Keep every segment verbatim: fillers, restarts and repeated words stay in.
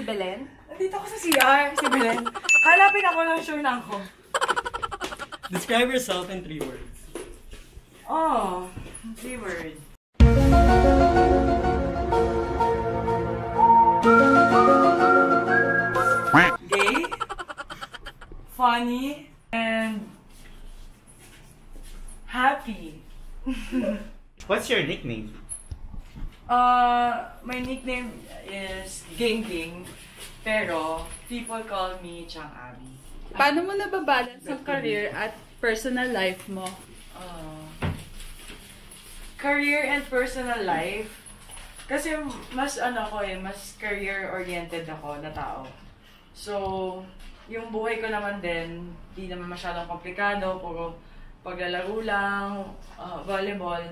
ni Belen? Nandito ako sa C R, si Belen. Hanapin ako ng sure na ako. Describe yourself in three words. Oh, three words. Gay, funny, and happy. What's your nickname? Uh, my nickname is Ging Ging, pero people call me Chang Abby. Paano mo nababalance ang career at personal life mo? Uh, career and personal life? Kasi mas ano ko eh, mas career-oriented ako na tao. So, yung buhay ko naman din, di naman masyadong komplikado, puro paglalaro lang, uh, volleyball.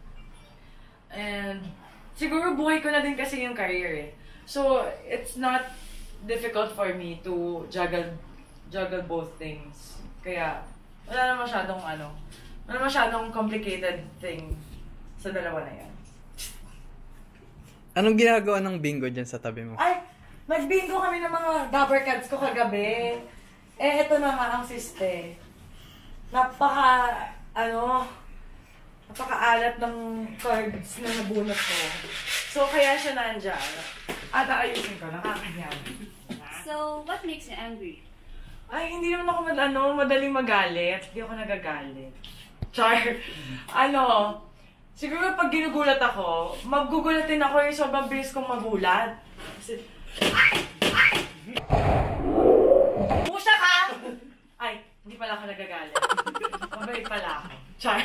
And siguro buhay ko na din kasi yung career eh. So, it's not difficult for me to juggle juggle both things. Kaya, wala na masyadong ano, wala na masyadong complicated thing sa dalawa na yan. Anong ginagawa ng bingo dyan sa tabi mo? Ay, nag-bingo kami ng mga dabber cards ko kagabi. Eh, ito na nga ang siste. Napaka, ano, napaka-alat ng cards na nabunot ko. So, kaya siya nandyan. At aayusin ko, nakakanya. So, what makes you angry? Ay, hindi naman ako mad ano, madaling magalit. Hindi ako nagagalit. Char. Ano, siguro pag ginugulat ako, magugulatin ako yung sobrang bilis kong magulat. Kasi, Pusha ka! Ay, hindi pala ako nagagalit. Mabait pala ako. Char.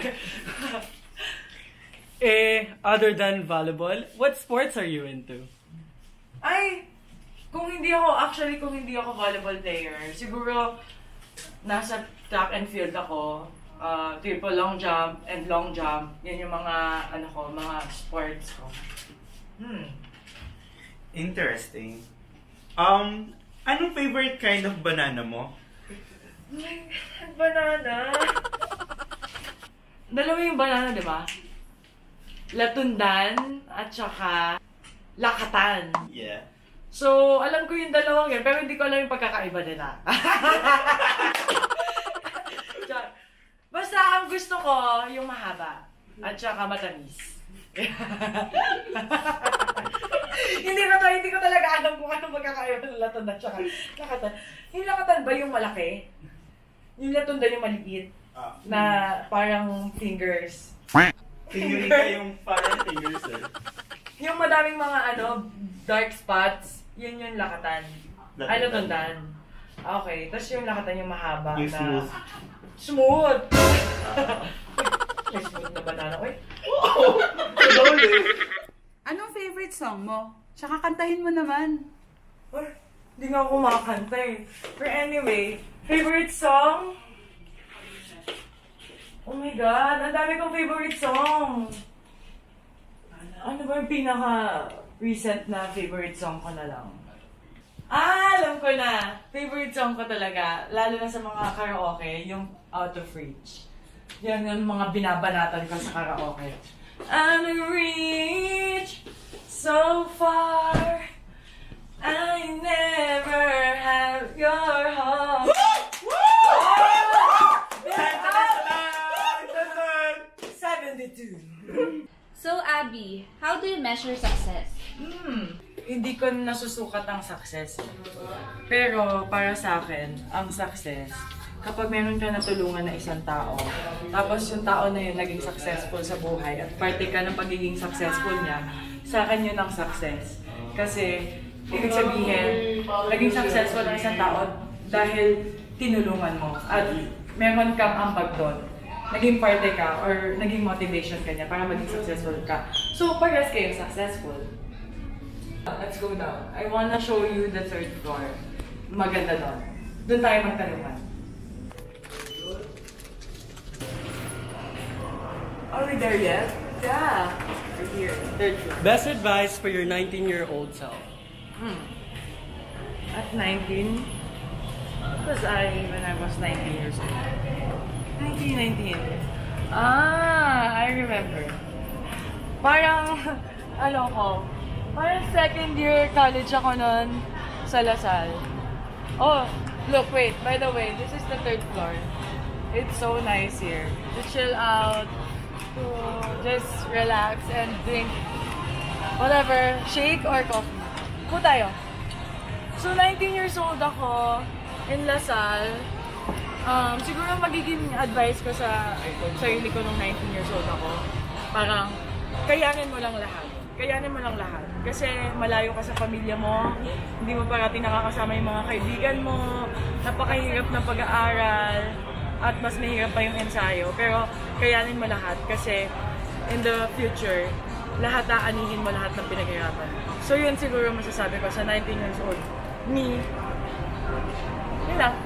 Eh, other than volleyball, what sports are you into? Ay, kung hindi ako, actually kung hindi ako volleyball player, siguro nasa track and field ako, uh, triple long jump and long jump, yan yung mga, ano ko, mga sports ko. Hmm. Interesting. Um, anong favorite kind of banana mo? Ay, banana. Dalawa yung banana, di ba? Latundan at saka lakatan. Yeah. So, alam ko yung dalawang yun, pero hindi ko alam yung pagkakaiba nila. Basta ang gusto ko, yung mahaba. At saka matamis. Hindi ko to, hindi ko talaga alam kung anong pagkakaiba ng latundan at saka lakatan. Yung lakatan ba yung malaki? Yung latundan yung maliit? Ah. Na parang fingers. Tingin ka yung parang fingers eh. Yung madaming mga ano, dark spots, yun yung lakatan. Ay, latundan. Okay, tapos yung lakatan yung mahaba yung na... smooth. Smooth! May smooth na banana ko eh. Anong favorite song mo? Tsaka kantahin mo naman. Ay, hindi nga ako kumakanta eh. But anyway, favorite song? Oh my God, ang dami kong favorite song. Ano ba yung pinaka-recent na favorite song ko na lang? Ah, alam ko na. Favorite song ko talaga, lalo na sa mga karaoke, yung Out of Reach. Yan yung mga binabanatan ko sa karaoke. Out of reach, so far, I never have your heart. seventy-two. So, Abby, how do you measure success? Hmm, hindi ko nasusukat ang success. Pero para sa akin, ang success, kapag meron ka natulungan na isang tao, tapos yung tao na yun naging successful sa buhay at parte ka ng pagiging successful niya, sa akin yun ang success. Kasi, ibig sabihin, naging successful ang isang tao dahil tinulungan mo at meron kang ambag doon. Naging parte ka or naging motivation ka niya para maging successful ka. So, parehas kayo successful. Let's go down. I wanna show you the third floor. Maganda doon. Doon tayo magtanungan. Are we there yet? Yeah. We're here. Third floor. Best advice for your nineteen-year-old self? Hmm. At nineteen? What was I when I was nineteen years old? nineteen, nineteen. Ah, I remember. Parang, ano ko, parang second year college ako nun. sa Lasal. Oh, look, wait. By the way, this is the third floor. It's so nice here. To chill out, to just relax and drink whatever, shake or coffee. Po tayo. So, nineteen years old ako in Lasal. Um, siguro magiging advice ko sa sarili ko nung nineteen years old ako. Parang, kayanin mo lang lahat. Kayanin mo lang lahat. Kasi malayo ka sa pamilya mo, hindi mo parating nakakasama yung mga kaibigan mo, napakahirap ng pag-aaral, at mas mahirap pa yung ensayo. Pero kayanin mo lahat kasi in the future, lahat aanihin mo lahat ng pinaghirapan. So yun siguro masasabi ko sa nineteen years old. Me. Yun lang.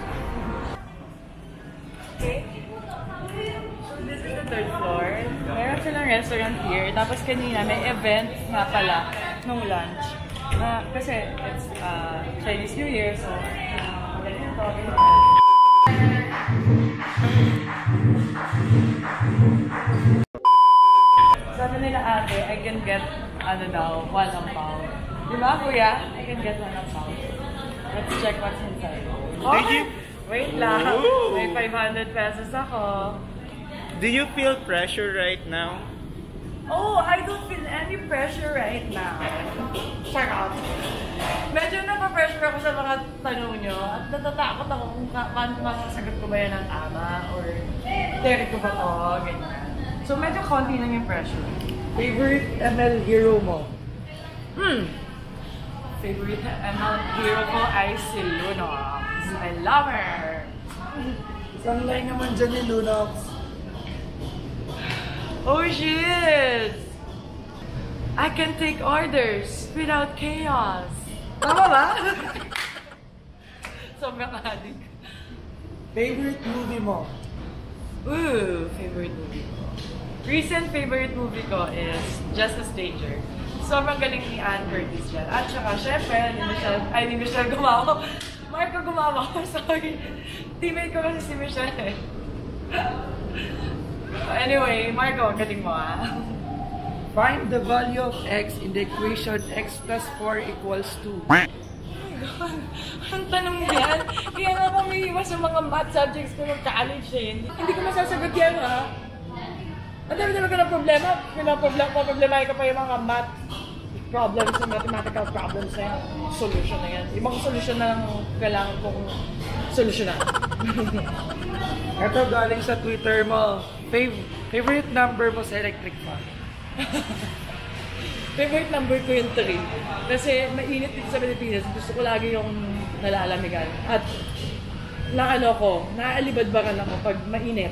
Okay. So this is the third floor. Meron silang restaurant here. Tapos kanina may event nga pala nung lunch. Uh, kasi it's uh, Chinese New Year, so uh, ganito, ganito. Sabi nila ate, I can get ano daw, one ampaw. Di ba kuya? I can get one ampaw. Let's check what's inside. Okay. Did you? Wait lang. Ooh. May five hundred pesos ako. Do you feel pressure right now? Oh, I don't feel any pressure right now. Charot. Medyo napapressure ako sa mga tanong nyo at natatakot ako kung ka paano makasagot ko ba yan ng tama or terik ko ba to, ganyan. So medyo konti lang yung pressure. Favorite M L hero mo? Hmm. Favorite M L hero ko ay si Lunox. I love her. Isang line naman dyan ni Lunox. Oh shit! I can take orders without chaos. Tama ba? Sobrang adik. Favorite movie mo? Ooh, favorite movie ko. Recent favorite movie ko is Just a Stranger. Sobrang galing ni Anne Curtis dyan. At saka, syempre, ni Michelle, ay, ni Michelle gumawa. Marco gumawa ko, sorry. Teammate ko kasi si Michelle eh. Anyway, Marco, galing mo ah. Find the value of x in the equation x plus four equals two. Ang tanong yan, kaya nga ako may iwas sa mga math subjects ko ng college eh. Hindi, hindi ko masasagot yan ha. Ang dami-dami ka ng problema, pinaproblema, problemahin ka pa yung mga math problems, yung mathematical problems na yan. Solution na yan. Ibang solution na lang kailangan kong solusyonan. Ito galing sa Twitter mo. Fav favorite number mo sa electric fan? Favorite number ko yung three. Kasi mainit dito sa Pilipinas. Gusto ko lagi yung nalalamigan. At naano ko, naaalibadbaran ako pag mainit.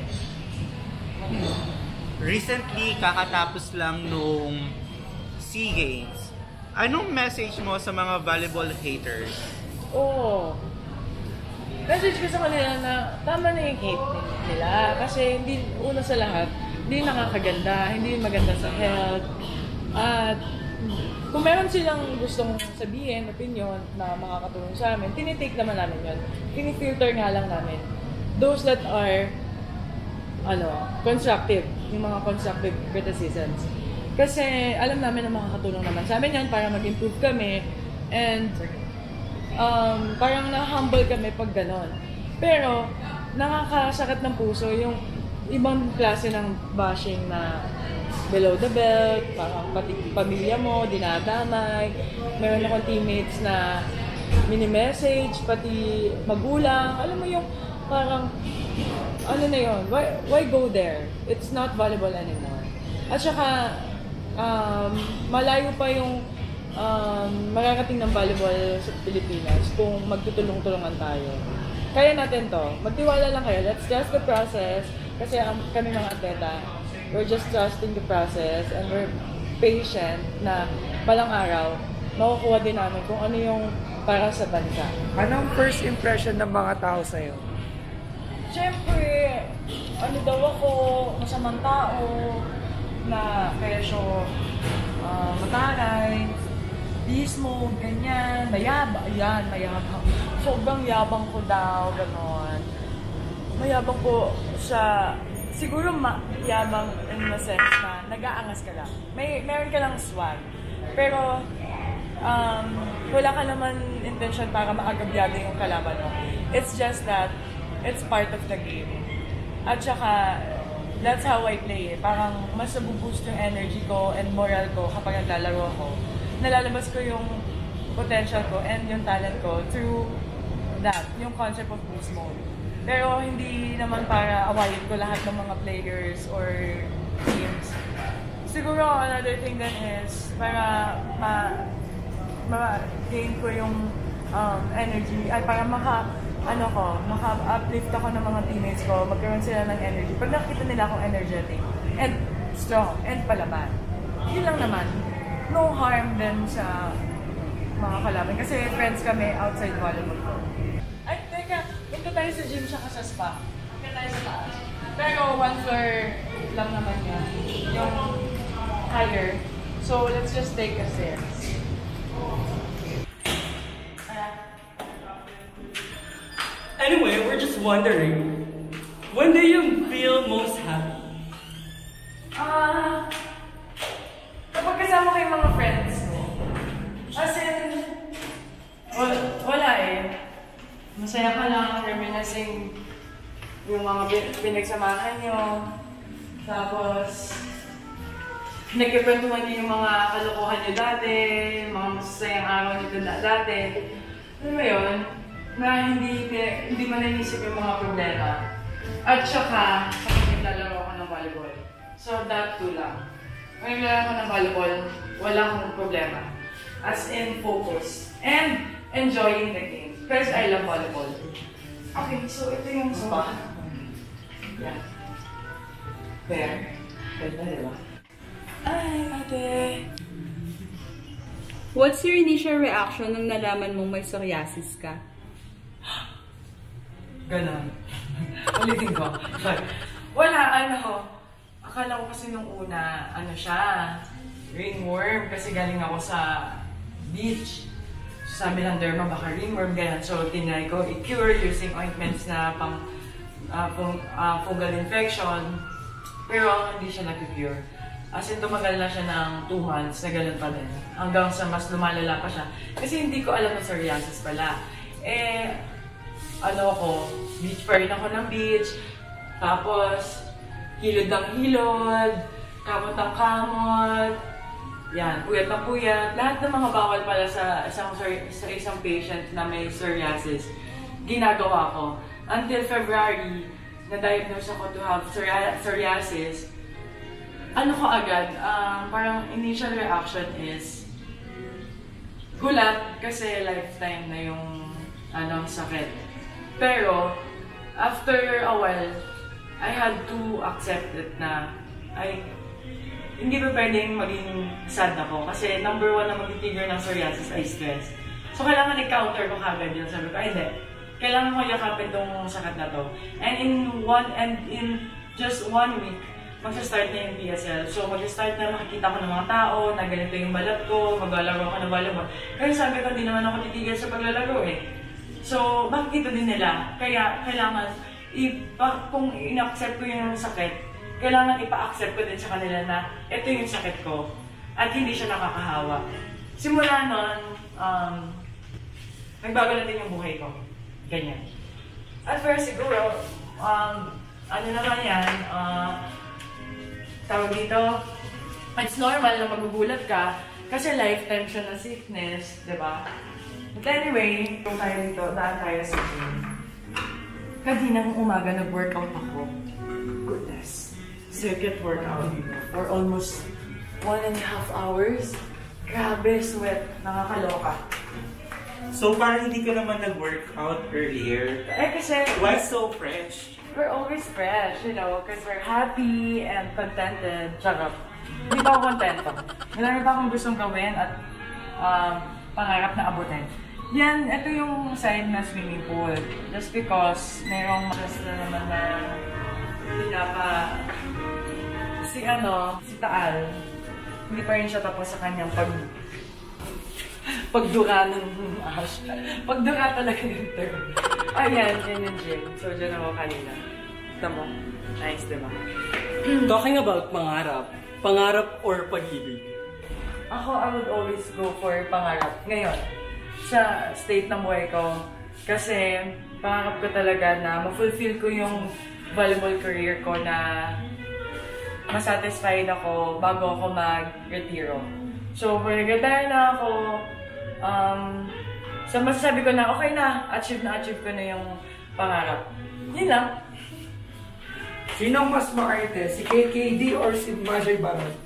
Recently, kakatapos lang nung SEA Games. Anong message mo sa mga volleyball haters? Oo. Message ko sa kanila na tama na yung hate nila. Kasi hindi, una sa lahat, hindi nakakaganda, hindi maganda sa health. At kung meron silang gustong sabihin, opinion na makakatulong sa amin, tinitake naman namin yun. Tinifilter nga lang namin. Those that are ano, constructive, yung mga constructive criticisms. Kasi alam namin na makakatulong naman sa amin yan para mag-improve kami and um, parang na-humble kami pag ganon. Pero nakakasakit ng puso yung ibang klase ng bashing na below the belt, parang pati pamilya mo, dinadamay. Meron akong teammates na mini-message, pati magulang. Alam mo yung parang ano na yun, why, why go there? It's not volleyball anymore. At saka, um, malayo pa yung um, mararating ng volleyball sa Pilipinas kung magtutulong-tulungan tayo. Kaya natin to. Magtiwala lang kayo. Let's trust the process. Kasi um, kami mga atleta, we're just trusting the process and we're patient na balang araw, makukuha din namin kung ano yung para sa bansa. Anong first impression ng mga tao sa'yo? Siyempre, ano daw ako, masamang tao, na kesyo, uh, mataray, beast mode, ganyan, mayabang, yan, mayabang. Sobrang yabang ko daw, gano'n. Mayabang ko sa, siguro mayabang in the sense na nag-aangas ka lang. May, meron ka lang swag. Pero, um, wala ka naman intention para maagabyado yung kalaban mo. It's just that, it's part of the game. At saka, that's how I play eh. Parang mas nabuboost yung energy ko and moral ko kapag naglalaro ako. Nalalabas ko yung potential ko and yung talent ko through that, yung concept of boost mode. Pero hindi naman para awayin ko lahat ng mga players or teams. Siguro another thing then is para ma ma-gain ko yung um, energy, ay para maka, ano ko, maka-uplift ako ng mga teammates ko, magkaroon sila ng energy. Pag nakita nila akong energetic and strong and palaban, yun lang naman. No harm din sa mga kalaban. Kasi friends kami outside volleyball ko. Ay, teka, punta tayo sa gym siya sa spa. Punta tayo sa taas. Pero one floor lang naman yan. Yung higher. So, let's just take a stairs. Anyway, we're just wondering, when do you feel most happy? Ah, uh, kapag kasama ko yung mga friends mo. As in, wala, wala eh. Masaya ka lang, reminiscing yung mga pinagsamahan nyo. Tapos, nagkikwentuhan niyo yung mga kalokohan niyo dati, mga masasayang araw niyo dati. Ano mo yun? Na hindi, hindi mo naisip yung mga problema. At saka, kapag naglalaro ako ng volleyball. So, that too lang. Kung naglalaro ako ng volleyball, wala akong problema. As in, focus. And enjoying the game. Because I love volleyball. Okay, so ito yung spa. Yeah. There. Pwede na, diba? Ay, ate. What's your initial reaction nung nalaman mong may psoriasis ka? Ganon. Ulitin ko. Wala, ano. Akala ko kasi nung una, ano siya, ringworm. Kasi galing ako sa beach. Sabi ng derma, baka ringworm, ganyan. So, tinry ko i-cure using ointments na pang uh, fung uh, fungal infection. Pero hindi siya nag-cure. As in, tumagal na siya ng two months na ganun pa din. Hanggang sa mas lumalala pa siya. Kasi hindi ko alam na psoriasis pala. Eh, ano ako, beach pa rin ako ng beach. Tapos, hilod ng hilod, kamot ng kamot. Yan, puyat ng puyat. Lahat ng mga bawal pala sa isang, sa isang patient na may psoriasis, ginagawa ko. Until February, na-diagnose ako to have psoriasis. Ano ko agad, um, parang initial reaction is gulat kasi lifetime na yung anong sakit. Pero, after a while, I had to accept it na ay hindi ba pwedeng maging sad ako kasi number one na mag-trigger ng psoriasis ay stress. So, kailangan i-counter ko kagad yun. Sabi ko, ay hindi. Kailangan ko yakapin tong sakit na to. And in one, and in just one week, mag-start na yung P S L. So, mag-start na makikita ko ng mga tao, na ganito yung balat ko, maglalaro ako ng volleyball. Kasi sabi ko, hindi naman ako titigil sa paglalaro eh. So, makikita din nila. Kaya, kailangan, ipa, kung in-accept ko yung sakit, kailangan ipa-accept ko din sa kanila na ito yung sakit ko at hindi siya nakakahawa. Simula nun, um, nagbago na din yung buhay ko. Ganyan. At first, siguro, um, ano naman yan, uh, tawag dito, it's normal na magugulat ka kasi lifetime siya na sickness, di ba? But anyway, kung tayo dito, daan tayo sa gym. Kanina kong umaga nag-workout ako. Goodness. Circuit workout. For almost one and a half hours. Grabe, sweat. Nakakaloka. So, parang hindi ka naman nag-workout earlier. Eh, kasi... Why so fresh? We're always fresh, you know, because we're happy and contented. Charot. Hindi pa ako kontento. Marami pa akong gustong gawin at um, pangarap na abutin. Yan, ito yung side na swimming pool. Just because mayroong mas na naman na pinapa... Si ano, si Taal, hindi pa rin siya tapos sa kanyang pag... pagdura ng ash. Pagdura talaga yung term. Ayan, yan yung gym. So, dyan ako kanina. Ito mo. Nice, diba? Talking about pangarap, pangarap or pag-ibig? ako, I would always go for pangarap. Ngayon, sa state ng buhay ko, kasi pangarap ko talaga na ma-fulfill ko yung volleyball career ko na masatisfied ako bago ako mag-retiro. So, pag nag-retire na ako, um, so masasabi ko na okay na, achieve na achieve ko na yung pangarap. Yun lang. Sino mas maarte? Si K K D or si Majay Barat?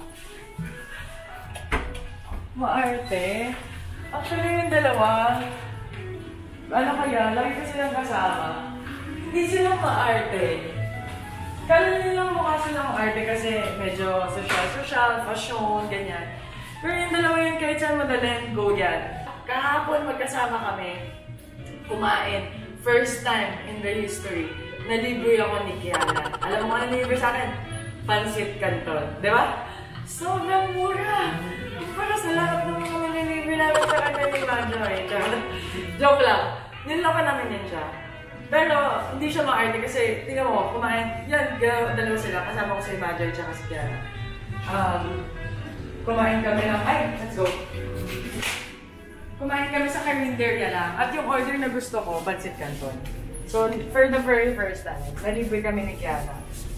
Maarte? Actually, yung dalawa, ano kaya, lagi ko silang kasama. Hindi sila maarte. Kala nilang mukha silang maarte kasi medyo social-social, fashion, ganyan. Pero yung dalawa yun, kahit saan madaling go yan. Kahapon magkasama kami, kumain. First time in the history, nalibre ako ni Kiana. Alam mo ano nalibre sa akin? Pansit Canton. Di ba? Sobrang mura! Para sa lahat ng mga nilibre namin sa kanya ni Majoy. Joke lang. Niloko namin yan siya. Pero hindi siya ma-arte kasi, tingnan mo, kumain. Yan, dalawa sila. Kasama ko si Majoy at si Kiana. Um, kumain kami ng, ay, let's go. Kumain kami sa karinderya lang. At yung order na gusto ko, Pansit Canton. So, for the very first time, nalibre kami ni Kiana.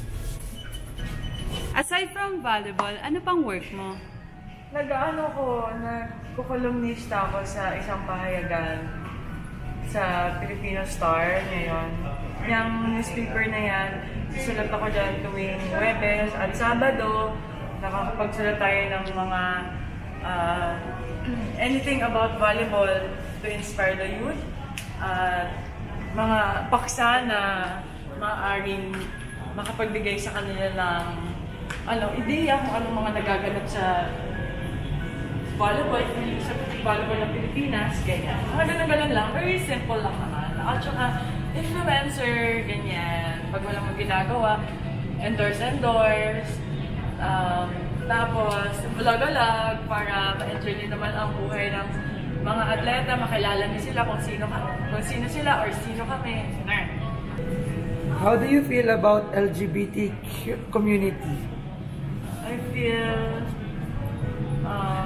Aside from volleyball, ano pang work mo? Nag-ano ko, nagkukolumnista ako sa isang pahayagan sa Filipino Star ngayon. Yung newspaper na yan, susulat ako dyan tuwing Huwebes at Sabado. Nakakapagsulat tayo ng mga uh, anything about volleyball to inspire the youth. At mga paksa na maaaring makapagbigay sa kanila ng ano, ideya kung anong mga nagaganap sa volleyball, sa volleyball ng Pilipinas, ganyan. Mga ganun-ganun lang, very simple lang naman. At saka, influencer, ganyan. Pag walang mag ginagawa, endorse-endorse, um, tapos, vlog-vlog para ma-enjoy din naman ang buhay ng mga atleta, makilala niyo sila kung sino, kung sino sila or sino kami. How do you feel about L G B T Q community? I feel um,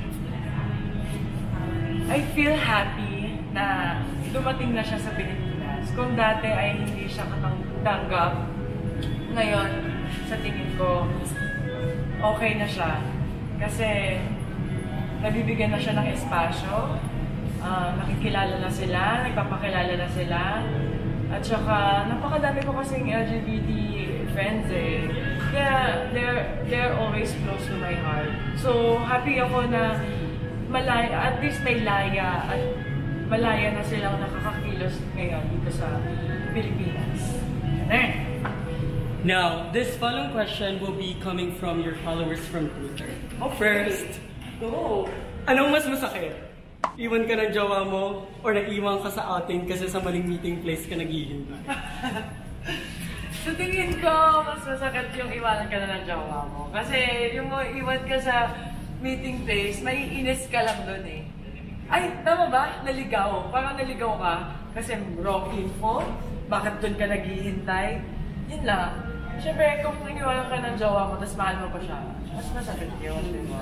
I feel happy na dumating na siya sa Pilipinas. Kung dati ay hindi siya katanggap, ngayon sa tingin ko okay na siya. Kasi nabibigyan na siya ng espasyo, uh, nakikilala na sila, nagpapakilala na sila. At saka, napakadami ko kasing L G B T friends eh. Kaya, they're, they're always close to my heart. So, happy ako na malaya, at least may laya, at malaya na silang nakakakilos ngayon dito sa Pilipinas. Eh. Now, this following question will be coming from your followers from Twitter. Oh, First, go! anong mas masakit? Iwan ka ng jowa mo or nag-iwan ka sa outing kasi sa maling meeting place ka naghihintay? Sa tingin ko, mas masakit yung iwanan ka na ng jowa mo. Kasi yung iwan ka sa meeting place, maiinis ka lang doon eh. Ay, tama ba? Naligaw. Parang naligaw ka kasi wrong info. Bakit doon ka naghihintay? Yun lang. Siyempre, kung iniwanan ka ng jowa mo, tapos mahal mo pa siya, mas masakit yun, di ba?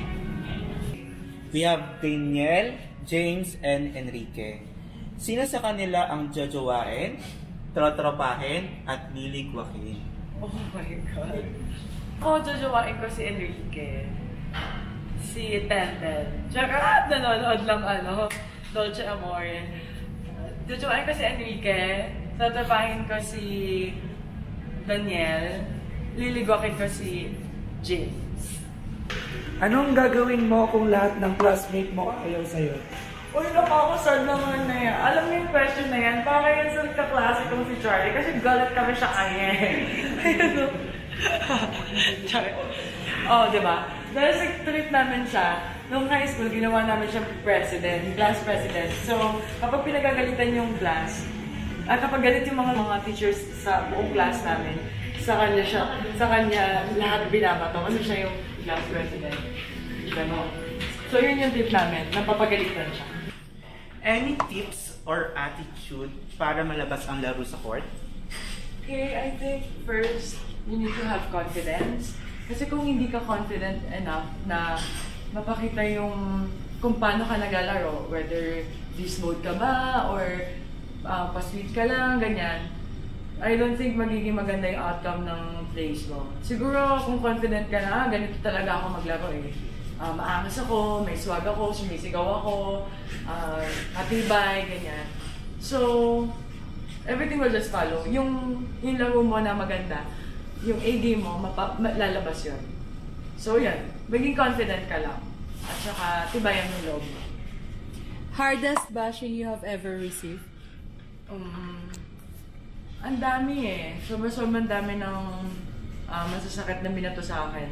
We have Daniel, James, and Enrique. Sino sa kanila ang jojowain, trotropahin, at liligwakin? Oh my God. Oh, jojowain ko si Enrique. Si Tenten. Tsaka nanonood lang ano, Dolce Amore. Jojowain ko si Enrique. Trotropahin ko si Daniel. Liligwakin ko si James. Anong gagawin mo kung lahat ng classmate mo ayaw sa'yo? Uy, nakakasad naman na yan. Alam mo yung question na yan, para yan sa kaklase kong si Charlie, kasi galit kami sa kanya eh. Charlie. Oh, di ba? Dahil sa trip namin siya, nung high school, ginawa namin siya president, class president. So, kapag pinagagalitan yung class, at kapag galit yung mga mga teachers sa buong class namin, sa kanya siya, sa kanya lahat binabato kasi siya yung class president. Ganon. So yun yung tip namin, napapagalitan siya. Any tips or attitude para malabas ang laro sa court? Okay, I think first, you need to have confidence. Kasi kung hindi ka confident enough na mapakita yung kung paano ka naglalaro. Whether beast mode ka ba or uh, pa-sweet ka lang, ganyan. I don't think magiging maganda yung outcome ng plays mo. Siguro kung confident ka na, ah, ganito talaga ako maglaro eh. Uh, maangas ako, may swag ako, sumisigaw ako, uh, matibay, ganyan. So, everything will just follow. Yung, yung laro mo na maganda, yung A-game mo, mapa, lalabas yun. So yan, maging confident ka lang. At saka, tibayan yung loob mo. Hardest bashing you have ever received? Um, ang dami eh. Sobrang-sobrang dami ng uh, masasakit na binato sa akin.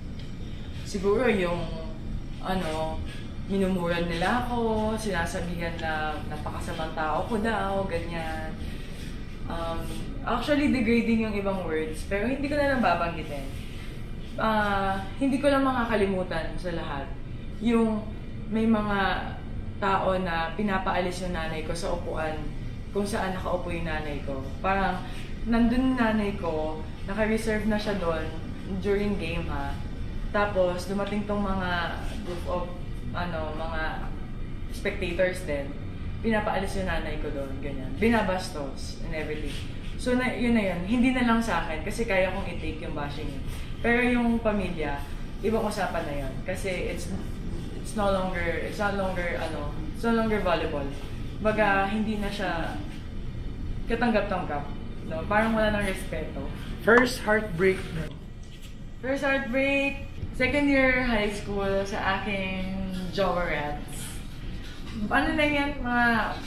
Siguro yung, ano, minumuran nila ako, sinasabihan na napakasamang tao ko daw, ganyan. Um, actually, degrading yung ibang words, pero hindi ko na lang babanggitin. Uh, hindi ko lang makakalimutan sa lahat. Yung may mga tao na pinapaalis yung nanay ko sa upuan kung saan nakaupo yung nanay ko. Parang, nandun yung nanay ko, naka-reserve na siya doon during game ha. Tapos, dumating tong mga group of, ano, mga spectators din. Pinapaalis yung nanay ko doon, ganyan. Binabastos and everything. So, na, yun na yun. Hindi na lang sa akin kasi kaya kong i-take yung bashing yun. Pero yung pamilya, ibang usapan na yun. Kasi it's it's no longer, it's no longer, ano, it's no longer volleyball. Baga, hindi na siya katanggap-tanggap. No? Parang wala ng respeto. First heartbreak. First heartbreak, second year high school sa aking Jowerets. Ano na yan, mga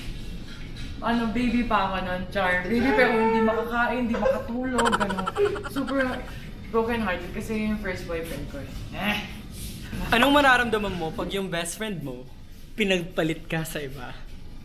ano, baby pa ako nun, char. Baby pero hindi makakain, hindi makatulog, gano'n. Super broken hearted kasi yung first boyfriend ko. Eh. Anong mararamdaman mo pag yung best friend mo pinagpalit ka sa iba?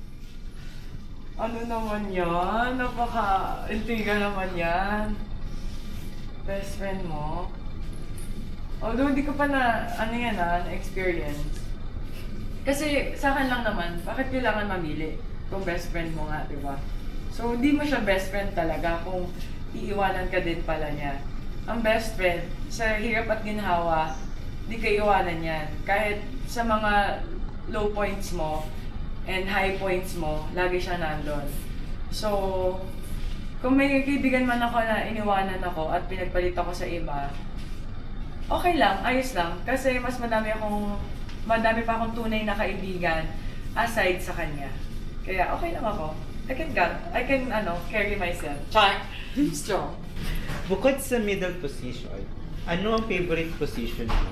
Ano naman yan? Napaka-intriga naman yan. Best friend mo? Although hindi ko pa na, ano yan ah, na-experience. Kasi sa akin lang naman, bakit kailangan mamili kung best friend mo nga, di ba? So, hindi mo siya best friend talaga kung iiwanan ka din pala niya. Ang best friend, sa hirap at ginhawa, di ka iwanan yan. Kahit sa mga low points mo and high points mo, lagi siya nandun. So, kung may kaibigan man ako na iniwanan ako at pinagpalit ako sa iba, okay lang, ayos lang. Kasi mas madami akong, madami pa akong tunay na kaibigan aside sa kanya. Kaya okay lang ako. I can, I can ano, carry myself. Char! Strong. Bukod sa middle position, ano ang favorite position mo?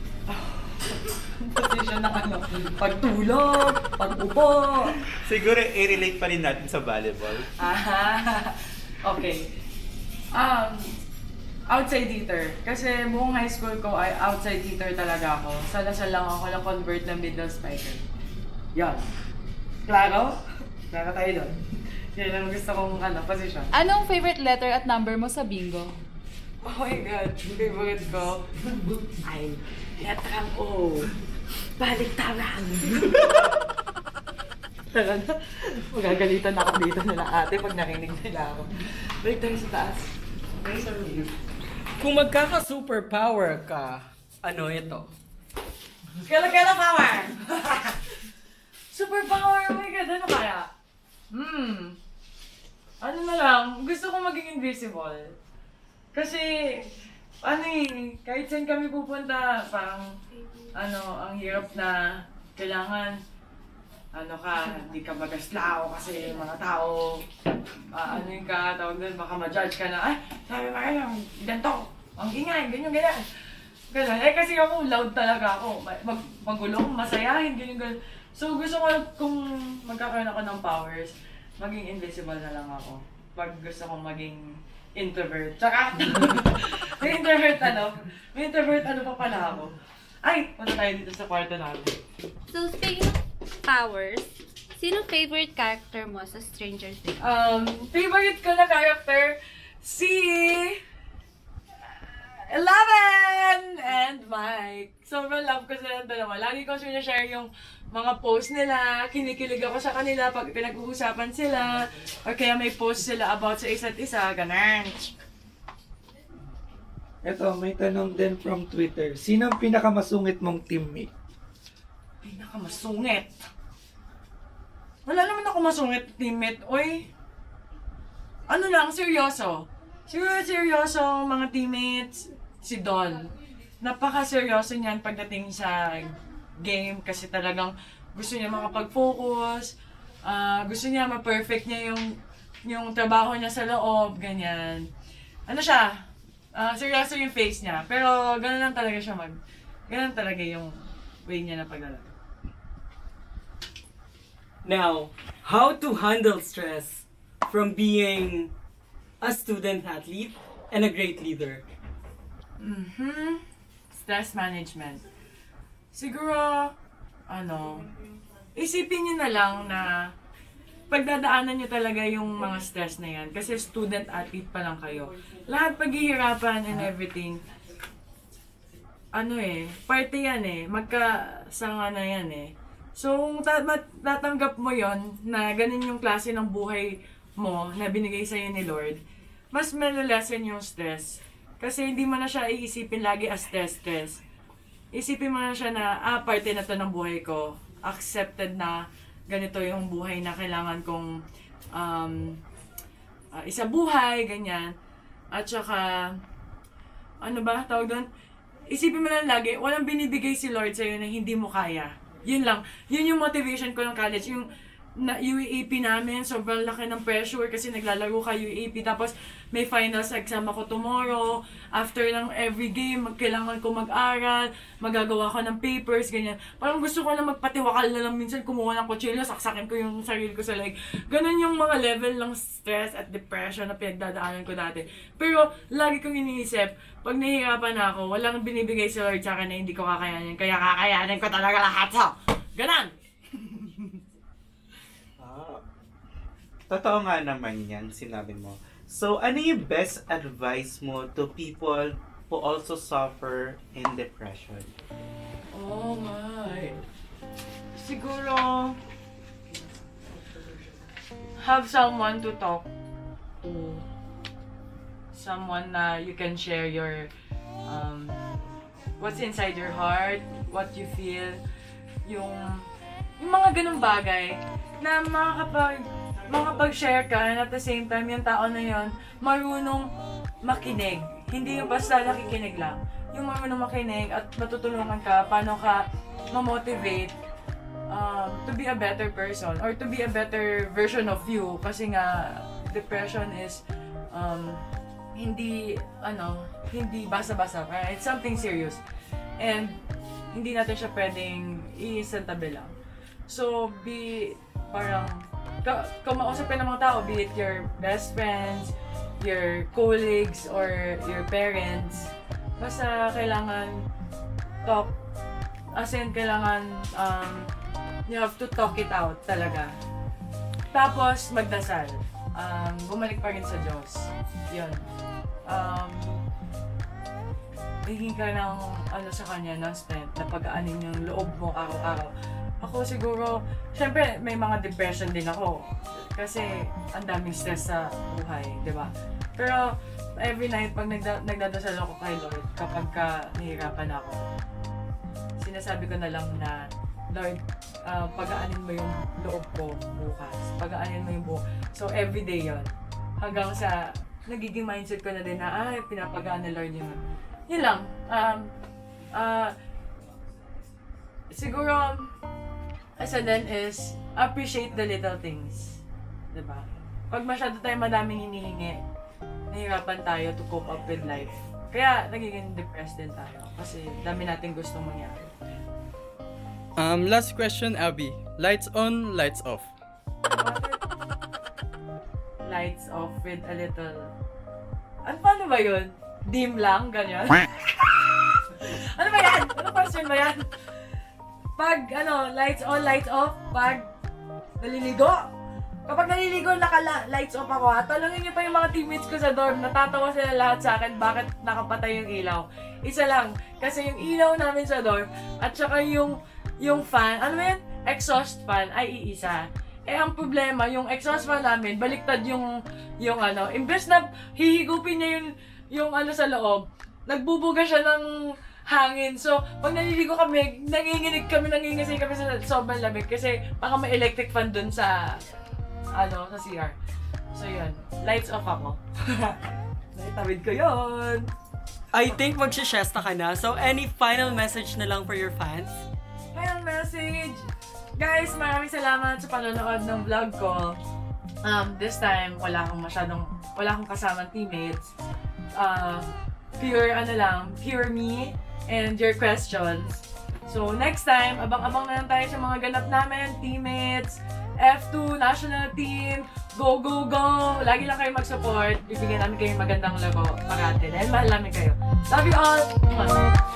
Position na ano, pagtulog, pag-upo. Siguro i-relate pa rin natin sa volleyball. Aha. Okay. Um, outside hitter. Kasi buong high school ko ay outside hitter talaga ako. Salasal lang ako lang convert ng middle spiker. Yan. Klaro? Klaro tayo doon. Yan ang gusto kong ano, position. Anong favorite letter at number mo sa bingo? Oh my God, favorite ko ay letrang O. Baliktaran. Tara na. Magagalitan ako dito nila ate pag narinig nila ako. Baliktaran sa taas. Okay, sa review. Kung magkaka-superpower ka, ano ito? Kala-kala power! Superpower! Oh my God, ano kaya? Hmm. Ano na lang, gusto ko maging invisible. Kasi, ano eh, kahit saan kami pupunta, parang, ano, ang hirap na kailangan, ano ka, hindi ka magaslao kasi mga tao, uh, ano yung ka, tawag doon, baka ma-judge ka na, ay, sabi mo kayo, ganito, ang ingay, ganyan, ganyan. Ganun. Eh kasi ako, loud talaga ako. Mag magulong, masayahin, ganyan, ganyan. So gusto ko kung magkakaroon ako ng powers, maging invisible na lang ako. Pag gusto kong maging introvert. Tsaka, may introvert ano? May introvert ano pa pala ako? Ay, punta tayo dito sa kwarto natin. So, speaking of powers, sino favorite character mo sa Stranger Things? Um, favorite ko na character, si Eleven and Mike. Sobrang love ko silang dalawa. Lagi ko sinashare yung mga post nila. Kinikilig ako sa kanila pag pinag-uusapan sila. Or kaya may post sila about sa isa't isa. Ganun. Ito, may tanong din from Twitter. Sino ang pinakamasungit mong teammate? Pinakamasungit? Wala naman ako masungit teammate. Oy, ano lang, seryoso. Siguro seryoso mga teammates. Si Don. Napaka-seryoso niyan pagdating sa game kasi talagang gusto niya makapag-focus. Uh, gusto niya ma-perfect niya yung yung trabaho niya sa loob, ganyan. Ano siya? Uh, seryoso yung face niya. Pero gano'n lang talaga siya mag... Gano'n talaga yung way niya na paglalaro. Now, how to handle stress from being a student athlete and a great leader? Mm-hmm. Stress management. Siguro, ano, isipin niyo na lang na pagdadaanan niyo talaga yung mga stress na yan. Kasi student athlete pa lang kayo. Lahat paghihirapan and everything, ano eh, parte yan eh. Magkasanga na yan eh. So, kung tatanggap mo yon na ganun yung klase ng buhay mo na binigay sa'yo ni Lord, mas malalasen yung stress. Kasi hindi mo na siya iisipin lagi as stress-stress. Isipin mo na siya na, ah, parte na to ng buhay ko. Accepted na ganito yung buhay na kailangan kong um, uh, isa buhay, ganyan. At saka, ano ba, tawag doon? Isipin mo lang lagi, walang binibigay si Lord sa'yo na hindi mo kaya. Yun lang. Yun yung motivation ko ng college. Yung na U A P namin, sobrang laki ng pressure kasi naglalaro ka U A P. Tapos may finals exam ako tomorrow. After ng every game, kailangan ko mag-aral, magagawa ko ng papers, ganyan. Parang gusto ko na magpatiwakal na lang minsan, kumuha ng kutsilyo, saksakin ko yung sarili ko sa leg. Ganun yung mga level ng stress at depression na pinagdadaanan ko dati. Pero lagi kong iniisip, pag nahihirapan na ako, walang binibigay si Lord sa akin na hindi ko kakayanin. Kaya kakayanin ko talaga lahat. So, ganon! Totoo nga naman yan, sinabi mo. So, ano yung best advice mo to people who also suffer in depression? Oh my. Siguro, have someone to talk to. Someone na you can share your, um, what's inside your heart, what you feel, yung, yung mga ganung bagay na makakapag, makapag-share ka and at the same time yung tao na yon marunong makinig. Hindi yung basta nakikinig lang. Yung marunong makinig at matutulungan ka paano ka ma-motivate um, to be a better person or to be a better version of you. Kasi nga, depression is um, hindi, ano, hindi basta-basta. Right? It's something serious. And hindi natin siya pwedeng i-santabi lang. So, be parang kumausapin ng mga tao, be it your best friends, your colleagues, or your parents. Basta kailangan talk, as in kailangan um, you have to talk it out talaga. Tapos magdasal. Um, bumalik pa rin sa Diyos. Yun. Um, hingin ka ng ano sa Kanya, ng strength, na pag-aanin yung loob mo araw-araw. Ako siguro, syempre may mga depression din ako. Kasi ang daming stress sa buhay, di ba? Pero every night, pag nagda nagdadasal ako kay Lord, kapag ka nahihirapan ako, sinasabi ko na lang na, Lord, uh, pag-aanin mo yung loob ko bukas. Pag-aanin mo yung bukas. So everyday yon hanggang sa nagiging mindset ko na din na, ay, pinapagaan na Lord yun. Yun lang. Um, uh, siguro, isa din is, appreciate the little things. Diba? Pag masyado tayo madaming hinihingi, nahihirapan tayo to cope up with life. Kaya, nagiging depressed din tayo. Kasi, dami natin gustong mangyari. Um, last question, Abby. Lights on, lights off. Lights off with a little... Ano, paano ba yun? Dim lang, ganyan? Ano ba yan? Ano question ba yan? Pag, ano, lights on, lights off, pag naliligo. Kapag naliligo, naka-lights off ako, ha? Talungin niyo pa yung mga teammates ko sa dorm. Natatawa sila lahat sa akin, bakit nakapatay yung ilaw. Isa lang, kasi yung ilaw namin sa dorm, at saka yung, yung fan, ano yan? Exhaust fan, ay iisa. Eh, ang problema, yung exhaust fan namin, baliktad yung, yung ano, imbes na hihigupin niya yung, yung ano sa loob, nagbubuga siya ng hangin. So, pag naliligo kami, nanginginig kami, nangingisay kami sa sobrang lamig kasi baka may electric fan dun sa, ano, sa C R. So, yun. Lights off ako. Naitawid ko yun. I think magsishesta ka na. So, any final message na lang for your fans? Final message! Guys, maraming salamat sa panonood ng vlog ko. Um, this time, wala akong masyadong, wala akong kasamang teammates. Uh, pure, ano lang, pure me and your questions. So, next time, abang-abang na lang tayo sa mga ganap namin, teammates, F two, national team, go, go, go! Lagi lang kayo mag-support. Bibigyan namin kayo magandang laro parati. Dahil mahal namin kayo. Love you all!